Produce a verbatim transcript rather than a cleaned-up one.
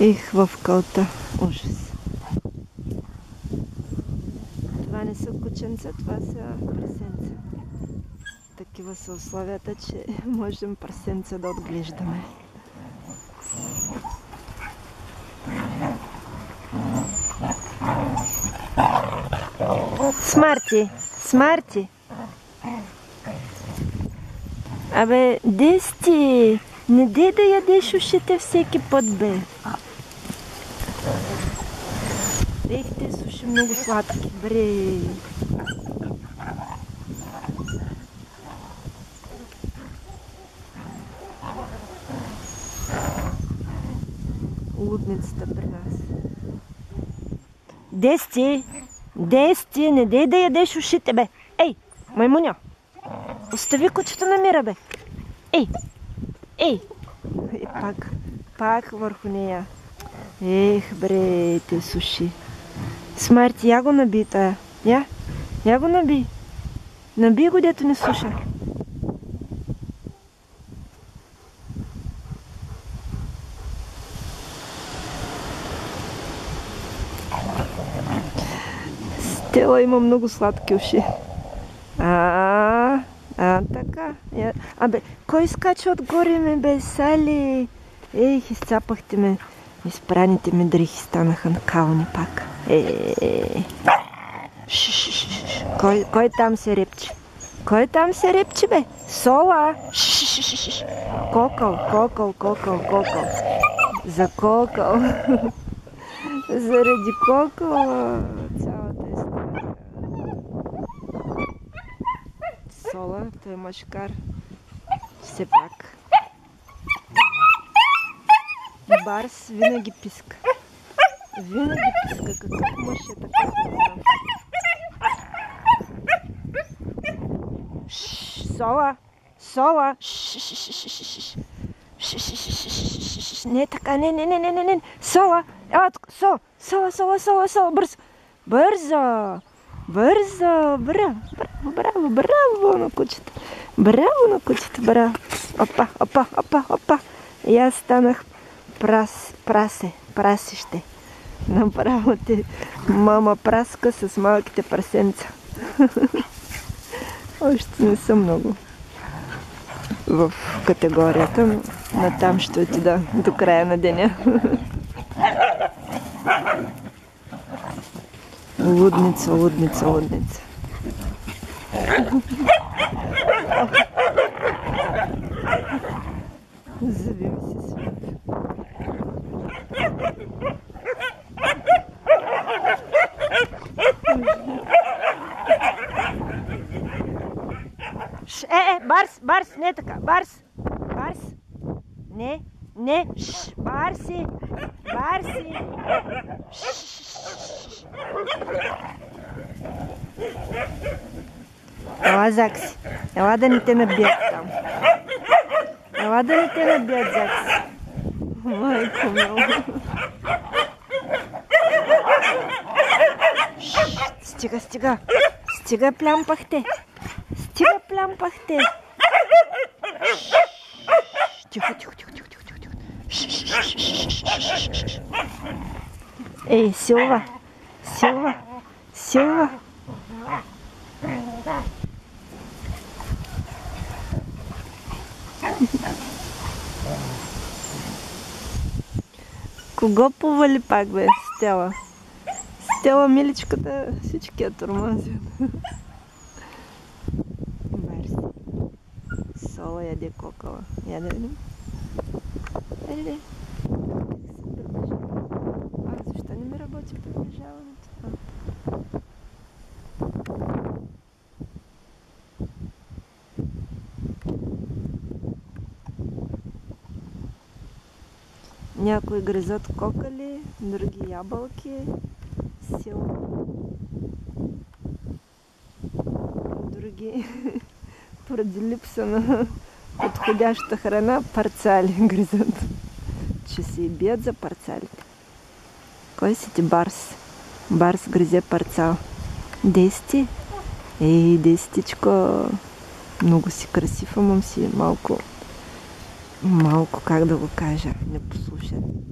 Их в кълта. Ужас. Това не са кученца, това са прасенца. Такива са условията, че можем прасенца да отглеждаме. Смарти! Смарти! Абе, Дести! Не дей да ядеш ушите всеки път, бе! Ех, те са уши много сладки, бре! Лудницата при нас. Дести! Дести! Не дей да ядеш ушите, бе! Ей! Маймуня! Остави кучето на мира, бе! Ей! Ей! И пак, пак върху нея. Ех, бре, те суши. Смарти, я го наби тая. Я? Я го наби. Наби го, дето не слуша. Стела има много сладки уши. А, а, така. Абе, кой скача отгоре ме, бе, Сали? Ех, изцапахте ме. Изпраните ми дрехи станаха накалани пак. Е, кой, кой там се репче? Кой там се репче, бе? Сола! Кокъл, кокъл, кокъл, кокъл. За кокъл. Заради кокъла цялата история. Сола, той машкар. Все пак. Барс винаги писка. Винаги писка. Какъв мъж е така? Сола! Сола! Не така, не, не, не, не, не, не. Сола! Ела тук, Сола! Сола, Сола, Сола, Сола, бързо! Бързо! Бързо! Браво, браво, браво, браво на кучета! Браво на кучета, браво! Опа, опа, опа, опа! И аз станах прас, прасе, прасище. Направо те мама праска с малките прасенца. Още не съм много в категорията, но натам ще отида до края на деня. Лудница, лудница, лудница. Завим се свят. Е, е, Барс, Барс, не така, Барс, Барс, не, не, Ш, Барси, Барси, Ела, Закси, ела да не те набият там, ела да не те набият, Закси. Майко мила. Стига, стига, стига плямпахте. Стига плямпахте. Тихо, тихо, тихо, тихо, тихо, тихо. Ей, Силва, Силва, Силва. Кого повали пак, бе? Стела. Стела, миличката, всички я тормозят. Барси. Сола яде кокала. Яде ли? Яде ли? А, защо не ми работи приближаването? Някои гризат кокали, други ябълки, силно. Други, поради липса на подходяща храна, парцали гризат. Че се и бият за парцалите. Кой си ти, Барс? Барс гризе парцал. Дести? Ей, Дестичко! Много си красив, ама си малко... Малко, как да го кажа, непослушен.